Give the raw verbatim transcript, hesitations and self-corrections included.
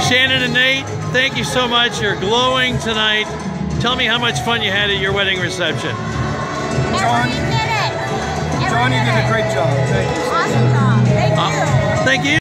Shannon and Nate, thank you so much. You're glowing tonight. Tell me how much fun you had at your wedding reception. John, did it. Johnny did a great job. Thank you. Awesome job. Thank you. Uh, thank you.